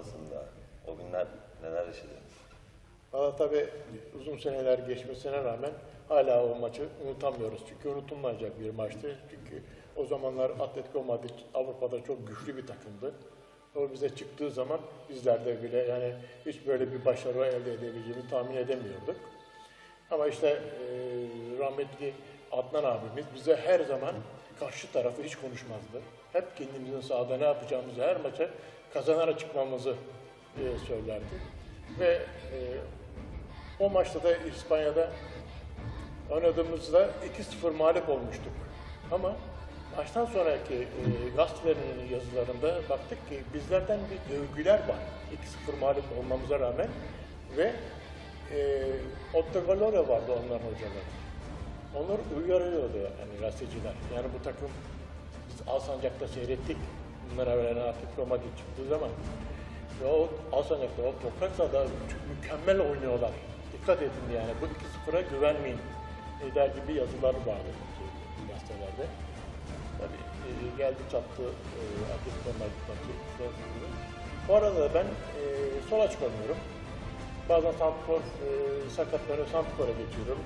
sonrasında o günler neler yaşadınız? Valla tabii uzun seneler geçmesine rağmen hala o maçı unutamıyoruz. Çünkü unutulmayacak bir maçtı. Çünkü o zamanlar Atletico Madrid Avrupa'da çok güçlü bir takımdı. O bize çıktığı zaman bizler de bile yani hiç böyle bir başarı elde edebileceğimizi tahmin edemiyorduk. Ama işte rahmetli Adnan abimiz bize her zaman karşı tarafı hiç konuşmazdı. Hep kendimizin sahada ne yapacağımızı, her maça kazanarak çıkmamızı söylerdi. Ve o maçta da İspanya'da oynadığımızda 2-0 mağlup olmuştuk. Ama maçtan sonraki gazetelerin yazılarında baktık ki bizlerden bir övgüler var. 2-0 mağlup olmamıza rağmen ve Ottavalore vardı onların hocaları. Onlar uyarıyordu yani gazeteciler. Yani bu takım biz Alsancak'ta seyrettik. Bunlara veren Atletico Madrid çıktığı zaman. Ve o Alsancak'ta, o toprak sahada mükemmel oynuyorlar. Dikkat edin yani bu 2-0'a güvenmeyin der gibi yazılar vardı gazetelerde. Tabii geldi çattı Atletico Madrid maçı. Bu arada ben sol açık oynuyorum. Bazen santrfor sakatlanıyor, santrfora geçiyorum.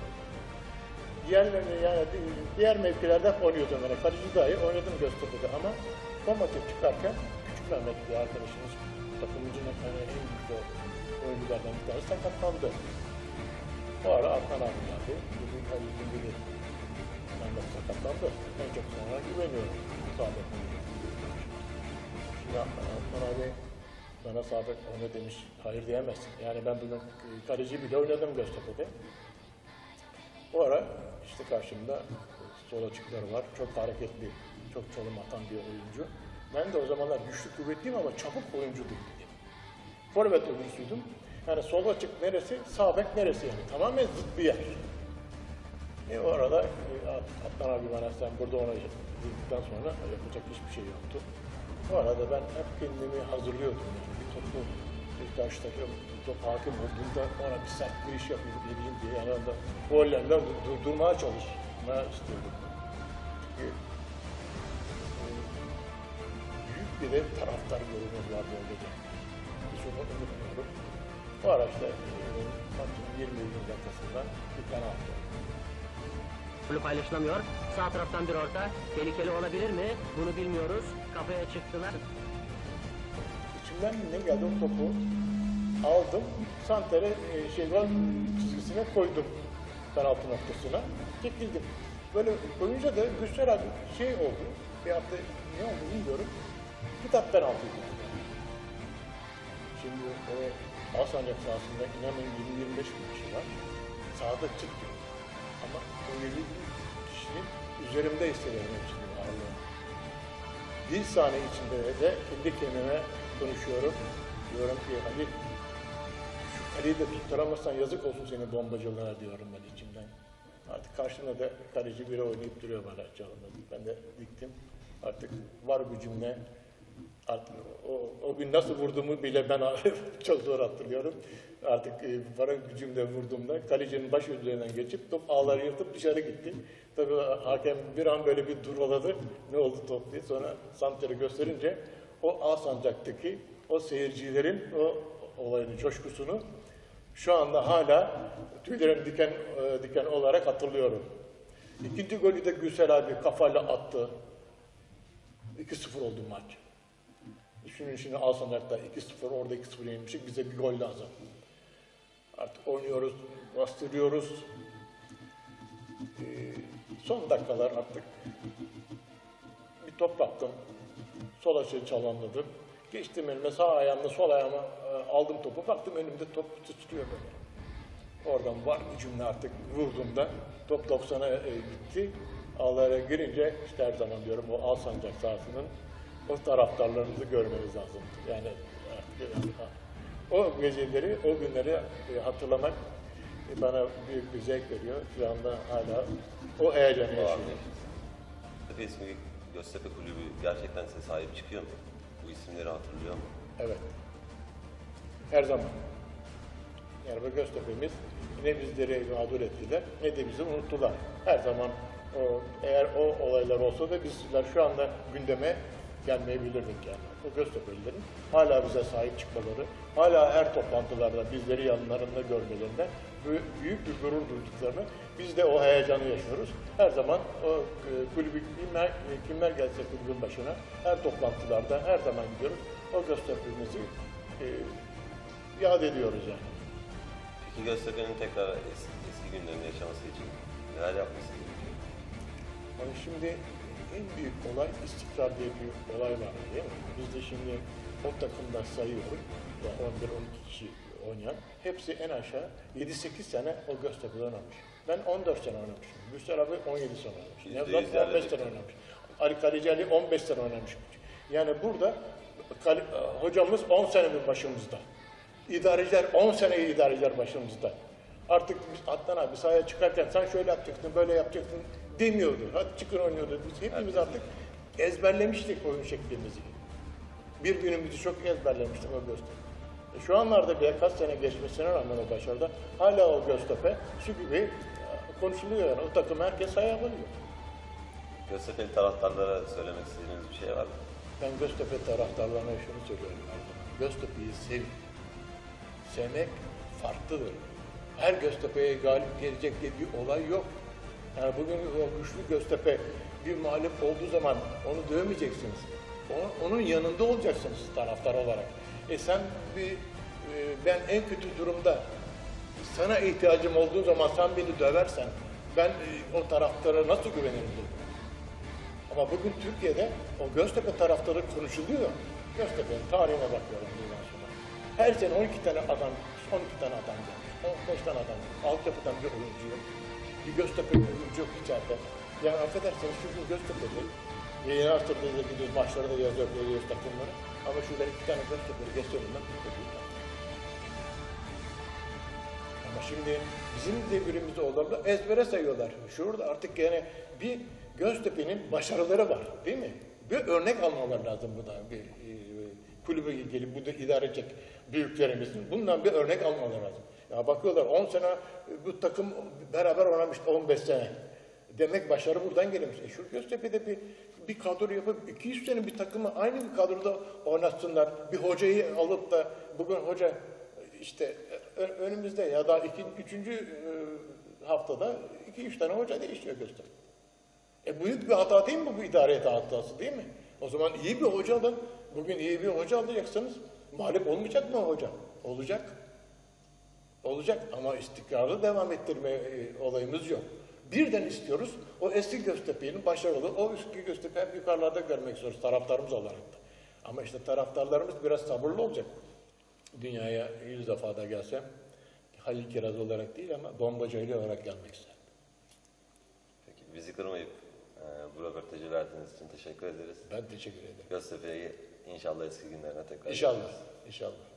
Diğer mevkilerde oynuyordum yani. Kaleci dahi oynadım Göztepe'de ama o maça çıkarken Küçük Mehmet bir arkadaşımız takımımızın en güçlü oyunculardan bir tanesi sakatlandı. Bu ara Adnan abi geldi. Bizim kalecinin biri Mehmet sakatlandı. En çok sonra güveniyorum. Sabit Şimdi Adnan abi bana sabit oyna demiş. Hayır diyemezsin. Yani ben bugün kaleci bile oynadım Göztepe'de. Bu ara işte karşımda sol açıkları var. Çok hareketli, çok çalım atan bir oyuncu. Ben de o zamanlar güçlü kuvvetliyim ama çabuk oyuncu değildim. Forvet oyuncusuydum. Yani sol açık neresi, sağ bek neresi yani. Tamamen zıt bir yer. O arada Adnan abi bana sen burada ona girdikten sonra yapacak hiçbir şey yoktu. Bu arada ben hep kendimi hazırlıyordum. Yani bir topu karşı takım top hakim olduğunda ona bir sert bir iş yapayım edeyim diye yani onda gollerle durdurmaya çalışmaya istiyordum. Çünkü büyük bir de taraftar grubumuz vardı o gece. Hiç onu unutmuyorum. Bu ara işte maçın 20. dakikasında bir penaltı. Paylaşılamıyor. Sağ taraftan bir orta. Tehlikeli olabilir mi? Bunu bilmiyoruz. Kafaya çıktılar. İçimden ne geldi o topu aldım. Santer'e gol çizgisine koydum. Penaltı noktasına. Çekildim. Böyle koyunca da Güçler abi şey oldu. Bir hafta ne oldu bilmiyorum. Kitap penaltıydı. Şimdi o Alsancak sahasında inanın 20-25 bin kişi var. Sahada çıktı. Ama o 7 kişinin üzerimde hissediyorum hepsinin ağırlığı. Bir saniye içinde de kendi kendime konuşuyorum. Diyorum ki Ali, şu kaleyi de tutturamazsan yazık olsun senin bombacılığına diyorum ben içimden. Artık karşımda da kaleci biri oynayıp duruyor bana çalımda. Ben de diktim. Artık var gücümle artık o gün nasıl vurduğumu bile ben çok zor hatırlıyorum. Artık var gücümle vurduğumda kalecinin baş üzerinden geçip top ağları yırtıp dışarı gitti. Tabii hakem bir an böyle bir duruladı. Ne oldu top diye. Sonra Santer'i gösterince o Alsancak'taki o seyircilerin o olayın coşkusunu şu anda hala tüylerim diken olarak hatırlıyorum. İkinci golü de Gülsel abi kafayla attı. 2-0 oldu maç. Düşünün şimdi Alsancak'ta 2-0, orada 2-0 yenilmişik, bize bir gol lazım. Artık oynuyoruz, bastırıyoruz. Son dakikalar artık bir top baktım. Sol açığı çalanladım. Geçtim elime, sağ ayağımla sol ayağıma aldım topu. Baktım önümde top sıçrıyor böyle. Oradan var gücümle artık vurduğumda top 90'a gitti. Ağlara girince işte her zaman diyorum o Alsancak sahasının o taraftarlarınızı görmeniz lazım. Yani o geceleri, o günleri hatırlamak bana büyük bir zevk veriyor. Şu anda hala o heyecanı yaşıyorum. Göztepe ismi Göztepe Kulübü gerçekten size sahip çıkıyor mu? Bu isimleri hatırlıyor mu? Evet. Her zaman. Yani bu Göztepe'miz ne bizleri mağdur ettiler ne de bizi unuttular. Her zaman eğer o olaylar olsa da bizler şu anda gündeme gelmeyebilirdik yani. O Göztepe'lilerin hala bize sahip çıkmaları, hala her toplantılarda bizleri yanlarında görmelerinde büyük bir gurur duyduklarını, biz de o heyecanı yaşıyoruz. Her zaman o kulübü kimler gelse kulübün başına, her toplantılarda her zaman gidiyoruz. O Göztepe'mizi yad ediyoruz yani. Peki Göztepe'nin tekrar eski günlerinde yaşaması için neler yapması gerekiyor? Yani şimdi en büyük olay istikrar diye bir olay var değil mi? Biz de şimdi o takımda sayıyoruz. 11-12 kişi oynayan. Hepsi en aşağı 7-8 sene o Göztepe'de oynamış. Ben 14 sene oynamışım. Müslüman abi 17 sene oynamış. Nevzat 15 sene oynamış. Ali Kalecali 15 sene oynamış. Yani burada hocamız 10 senedir başımızda. İdareciler 10 seneyi idareciler başımızda. Artık biz Adnan abi sahaya çıkarken sen şöyle yapacaksın, böyle yapacaksın demiyordu. Hadi çıkın oynuyordu. Biz hepimiz artık ezberlemiştik oyun şeklimizi. Bir günümüzü çok ezberlemiştik o Göztepe. Şu anlarda bile kaç sene geçmesine rağmen o başarıda hala o Göztepe şu gibi konuşuluyor yani. O takım herkes sahaya alıyor. Göztepe'li taraftarlara söylemek istediğiniz bir şey var mı? Ben Göztepe taraftarlarına şunu söylüyorum. Göztepe'yi sevin. Sevmek farklıdır. Her Göztepe'ye galip gelecek diye bir olay yok. Yani bugün o güçlü Göztepe bir mağlup olduğu zaman onu dövmeyeceksiniz. Onun yanında olacaksınız taraftar olarak. Sen ben en kötü durumda sana ihtiyacım olduğu zaman sen beni döversen ben o taraftara nasıl güvenirim? Ama bugün Türkiye'de o Göztepe taraftarı konuşuluyor. Göztepe'nin tarihine bakıyorum bundan sonra. Her sene 12 tane adam gelmiş. 15 tane adam gelmiş. Altyapıdan bir oyuncu yok. Bir Göztepe'li oyuncu yok içeride. Yani affedersiniz şu gün Göztepe'li. Yeni Asır'da da gidiyoruz, maçları da yazıyoruz takımları. Ama şurada 2 tane Göztepe'li geçiyorlar. Ama şimdi bizim devrimizi olanlar ezbere sayıyorlar. Şurada artık yani bir Göztepe'nin başarıları var değil mi? Bir örnek almaları lazım bu da. Bir kulübe gelip bu da idare edecek büyüklerimizin. Bundan bir örnek almaları lazım. Ya bakıyorlar 10 sene bu takım beraber oynamış 15 sene. Demek başarı buradan gelmiş. Şu Göztepe'de bir kadro yapıp 200 sene bir takımı aynı bir kadroda oynatsınlar. Bir hocayı alıp da bugün hoca işte önümüzde ya da 3. haftada 2-3 tane hoca değişiyor Göztepe. Büyük bir hata değil mi bu idare hatası değil mi? O zaman iyi bir hoca alın. Bugün iyi bir hoca alacaksınız. Mağlup olmayacak mı hoca? Olacak. Olacak ama istikrarlı devam ettirme olayımız yok. Birden istiyoruz. O eski Göztepe'nin başarılı, o eski Göztepe'yi hep yukarılarda görmek istiyoruz taraftarımız olarak da. Ama işte taraftarlarımız biraz sabırlı olacak. Dünyaya 100 defa da gelsem, Halil Kiraz olarak değil ama bombacı olarak gelmek isterim. Peki bizi kırmayıp bu röportajı verdiğiniz için teşekkür ederiz. Ben teşekkür ederim. Göztepe'yi inşallah eski günlerine tekrar İnşallah. İnşallah.